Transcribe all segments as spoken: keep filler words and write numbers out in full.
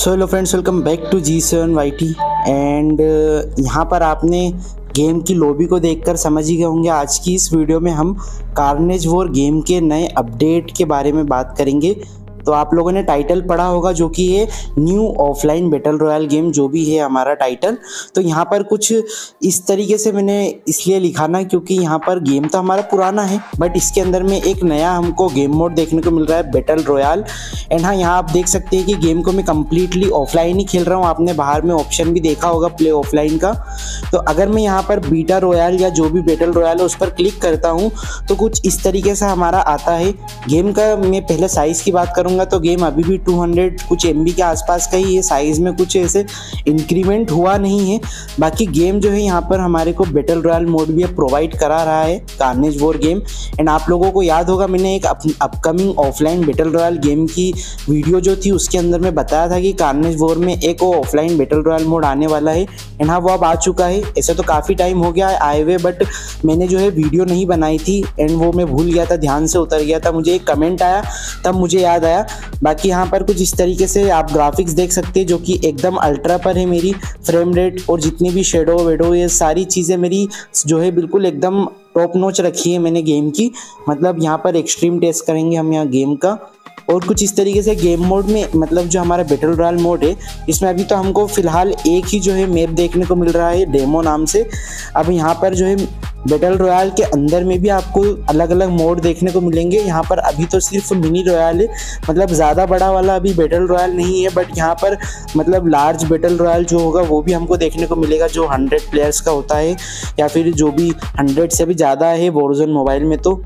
So hello friends, welcome back to G seven Y T. And यहाँ पर आपने game की लॉबी को देखकर समझ ही गए होंगे। आज की इस वीडियो में हम कार्नेज वॉर गेम के नए अपडेट के बारे में बात करेंगे। तो आप लोगों ने टाइटल पढ़ा होगा जो कि ये new offline battle royale game जो भी है हमारा टाइटल। तो यहाँ पर कुछ इस तरीके से मैंने इसलिए लिखा ना क्योंकि यहाँ पर गेम तो हमारा पुराना है, बट इसके अंदर में एक नया हमको गेम मोड देखने को मिल रहा है, बैटल रॉयल। एंड हाँ, यहाँ आप देख सकते हैं कि गेम को मैं कम्प्लीटली ऑफलाइन ही खेल रहा हूँ। आपने बाहर में ऑप्शन भी देखा होगा प्ले ऑफलाइन का। तो अगर मैं यहाँ पर बीटा रॉयल या जो भी बैटल रॉयल है उस पर क्लिक करता हूँ तो कुछ इस तरीके से हमारा आता है। गेम का मैं पहले साइज़ की बात करूँ तो गेम अभी भी दो सौ कुछ एम बी के आसपास का ही है। साइज में कुछ ऐसे इंक्रीमेंट हुआ नहीं है। बाकी गेम जो है यहाँ पर हमारे को बैटल रॉयल मोड भी प्रोवाइड करा रहा है कार्नेज वॉर गेम। एंड आप लोगों को याद होगा मैंने एक upcoming offline battle royale game की वीडियो जो थी उसके अंदर में बताया था कि कार्नेज वॉर में एक ऑफलाइन बैटल रॉयल मोड आने वाला है। एंड हाँ, वो अब आ चुका है। ऐसे तो काफ़ी टाइम हो गया है आए हुए, बट मैंने जो है वीडियो नहीं बनाई थी एंड वो मैं भूल गया था, ध्यान से उतर गया था। मुझे एक कमेंट आया तब मुझे याद आया। बाकी यहाँ पर कुछ इस तरीके से आप ग्राफिक्स देख सकते हैं जो कि एकदम अल्ट्रा पर है। मेरी फ्रेम रेट और जितनी भी शेडो वेडो ये सारी चीज़ें मेरी जो है बिल्कुल एकदम टॉप नॉच रखी है मैंने गेम की। मतलब यहाँ पर एक्सट्रीम टेस्ट करेंगे हम यहाँ गेम का। और कुछ इस तरीके से गेम मोड में मतलब जो हमारा बैटल रॉयल मोड है इसमें अभी तो हमको फ़िलहाल एक ही जो है मैप देखने को मिल रहा है डेमो नाम से। अब यहाँ पर जो है बैटल रॉयल के अंदर में भी आपको अलग अलग मोड देखने को मिलेंगे। यहाँ पर अभी तो सिर्फ मिनी रॉयल है, मतलब ज़्यादा बड़ा वाला अभी बैटल रॉयल नहीं है, बट यहाँ पर मतलब लार्ज बैटल रॉयल जो होगा वो भी हमको देखने को मिलेगा जो हंड्रेड प्लेयर्स का होता है या फिर जो भी हंड्रेड से भी ज़्यादा है वॉरज़ोन मोबाइल में। तो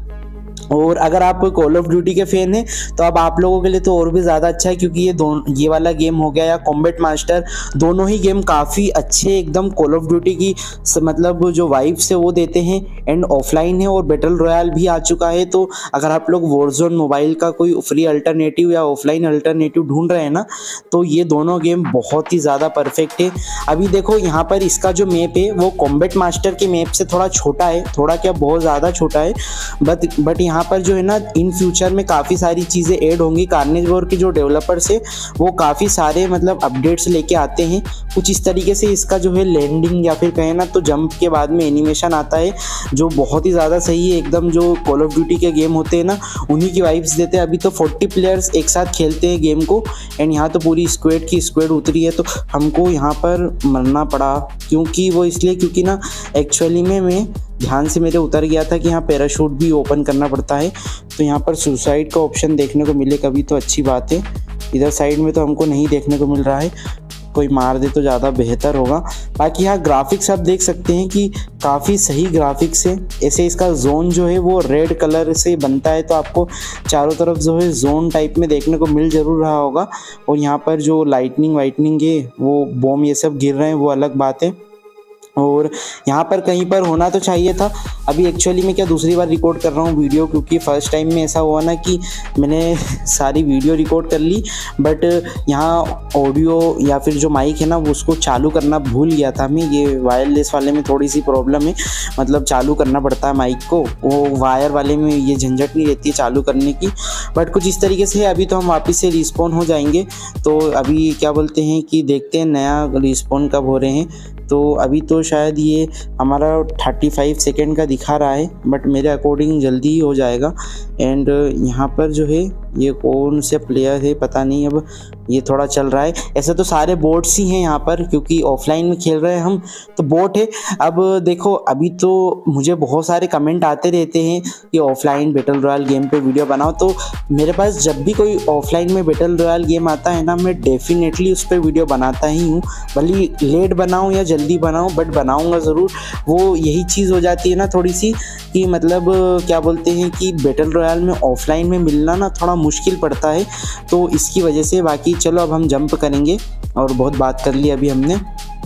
और अगर आप कॉल ऑफ ड्यूटी के फैन हैं तो अब आप लोगों के लिए तो और भी ज़्यादा अच्छा है क्योंकि ये दोनों ये वाला गेम हो गया या कॉम्बैट मास्टर, दोनों ही गेम काफ़ी अच्छे एकदम कॉल ऑफ ड्यूटी की मतलब जो वाइब्स है वो देते हैं। एंड ऑफलाइन है और बैटल रॉयल भी आ चुका है। तो अगर आप लोग वॉरज़ोन मोबाइल का कोई फ्री अल्टरनेटिव या ऑफलाइन अल्टरनेटिव ढूंढ रहे हैं ना तो ये दोनों गेम बहुत ही ज़्यादा परफेक्ट है। अभी देखो यहाँ पर इसका जो मैप है वो कॉम्बैट मास्टर के मैप से थोड़ा छोटा है, थोड़ा क्या बहुत ज़्यादा छोटा है, बट बट यहाँ पर जो है ना इन फ्यूचर में काफ़ी सारी चीज़ें ऐड होंगी। कार्नेज वॉर के जो डेवलपर्स है वो काफ़ी सारे मतलब अपडेट्स लेके आते हैं। कुछ इस तरीके से इसका जो है लैंडिंग या फिर कहें ना तो जंप के बाद में एनिमेशन आता है जो बहुत ही ज़्यादा सही है। एकदम जो कॉल ऑफ ड्यूटी के गेम होते हैं ना उन्हीं की वाइब्स देते हैं। अभी तो चालीस प्लेयर्स एक साथ खेलते हैं गेम को। एंड यहाँ तो पूरी स्क्वाड की स्क्वाड उतरी है तो हमको यहाँ पर मरना पड़ा क्योंकि वो इसलिए क्योंकि ना एक्चुअली में मैं ध्यान से मेरे उतर गया था कि यहाँ पैराशूट भी ओपन करना पड़ता है। तो यहाँ पर सुसाइड का ऑप्शन देखने को मिले कभी तो अच्छी बात है। इधर साइड में तो हमको नहीं देखने को मिल रहा है, कोई मार दे तो ज़्यादा बेहतर होगा। बाकी यहाँ ग्राफिक्स आप देख सकते हैं कि काफ़ी सही ग्राफिक्स है। ऐसे इसका जोन जो है वो रेड कलर से बनता है तो आपको चारों तरफ जो है जोन टाइप में देखने को मिल ज़रूर रहा होगा। और यहाँ पर जो लाइटनिंग वाइटनिंग है वो बॉम ये सब गिर रहे हैं वो अलग बात है। और यहाँ पर कहीं पर होना तो चाहिए था। अभी एक्चुअली मैं क्या दूसरी बार रिकॉर्ड कर रहा हूँ वीडियो क्योंकि फ़र्स्ट टाइम में ऐसा हुआ ना कि मैंने सारी वीडियो रिकॉर्ड कर ली बट यहाँ ऑडियो या फिर जो माइक है ना वो उसको चालू करना भूल गया था मैं। ये वायरलेस वाले में थोड़ी सी प्रॉब्लम है, मतलब चालू करना पड़ता है माइक को, वो वायर वाले में ये झंझट नहीं रहती है चालू करने की। बट कुछ इस तरीके से अभी तो हम वापस से रिस्पॉन हो जाएंगे। तो अभी क्या बोलते हैं कि देखते हैं नया रिस्पॉन कब हो रहे हैं। तो अभी तो शायद ये हमारा पैंतीस सेकंड का दिखा रहा है बट मेरे अकॉर्डिंग जल्दी ही हो जाएगा। एंड यहाँ पर जो है ये कौन से प्लेयर है पता नहीं, अब ये थोड़ा चल रहा है। ऐसे तो सारे बोट्स ही हैं यहाँ पर क्योंकि ऑफलाइन में खेल रहे हैं हम तो बोट है। अब देखो अभी तो मुझे बहुत सारे कमेंट आते रहते हैं कि ऑफलाइन बैटल रॉयल गेम पे वीडियो बनाओ। तो मेरे पास जब भी कोई ऑफलाइन में बैटल रॉयल गेम आता है ना मैं डेफिनेटली उस पर वीडियो बनाता ही हूँ, भले लेट बनाऊँ या जल्दी बनाऊँ बट बनाऊँगा ज़रूर। वो यही चीज़ हो जाती है ना थोड़ी सी कि मतलब क्या बोलते हैं कि बैटल रॉयल में ऑफलाइन में मिलना ना थोड़ा मुश्किल पड़ता है तो इसकी वजह से। बाकी चलो अब हम जंप करेंगे और बहुत बात कर ली अभी हमने।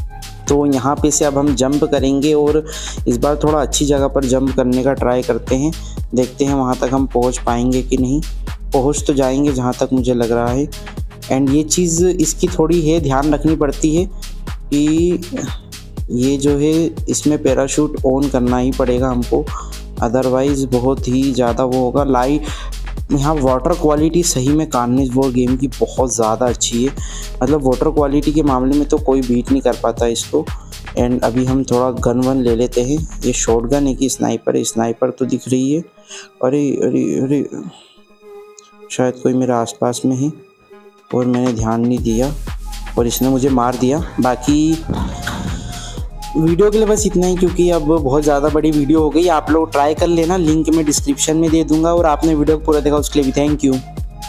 तो यहाँ पे से अब हम जंप करेंगे और इस बार थोड़ा अच्छी जगह पर जंप करने का ट्राई करते हैं। देखते हैं वहाँ तक हम पहुँच पाएंगे कि नहीं। पहुँच तो जाएंगे जहाँ तक मुझे लग रहा है। एंड ये चीज़ इसकी थोड़ी है ध्यान रखनी पड़ती है कि ये जो है इसमें पैराशूट ऑन करना ही पड़ेगा हमको, अदरवाइज़ बहुत ही ज़्यादा वो होगा। लाइट यहाँ वाटर क्वालिटी सही में कार्नेज वॉर गेम की बहुत ज़्यादा अच्छी है, मतलब वाटर क्वालिटी के मामले में तो कोई बीट नहीं कर पाता इसको। एंड अभी हम थोड़ा गन वन ले लेते हैं। ये शॉर्ट गन है कि स्नाइपर है? स्नाइपर तो दिख रही है। अरे अरे अरे, शायद कोई मेरे आसपास में है और मैंने ध्यान नहीं दिया और इसने मुझे मार दिया। बाकी वीडियो के लिए बस इतना ही, क्योंकि अब बहुत ज़्यादा बड़ी वीडियो हो गई। आप लोग ट्राई कर लेना, लिंक मैं डिस्क्रिप्शन में दे दूंगा। और आपने वीडियो को पूरा देखा उसके लिए भी थैंक यू।